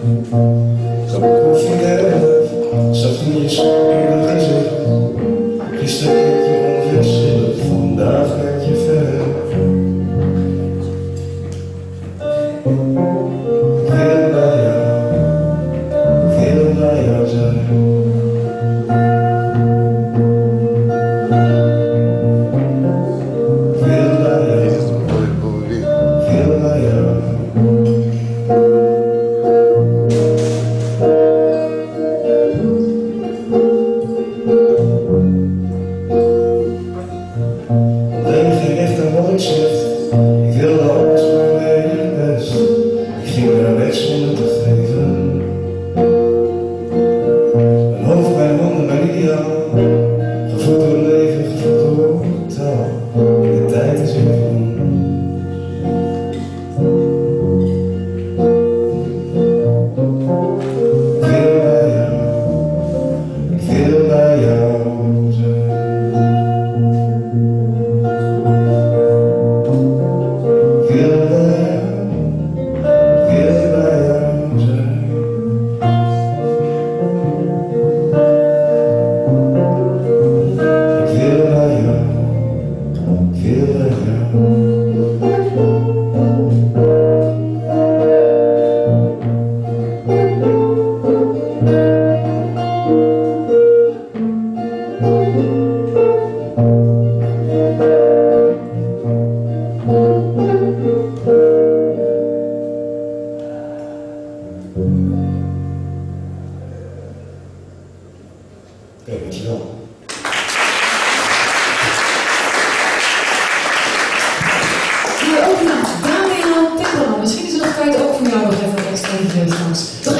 Grap koffie derde, zachtjes in het gezicht. Gisteren keek je onverschillig, vandaag kijk je verder. Ik wil bij jou zijn. Ik wilde alles maar mee best. Ik ging naar weg zonder te geven. Mijn hoofd, mijn handen, mijn ideaal. Gevoed door leven, gevoed door taal. De tijd is in ons. Ik wil bij jou zijn. Oké, dankjewel. Hier ook naar Daniel Timmerman. Misschien is er nog tijd ook voor jou nog even wat extra straks.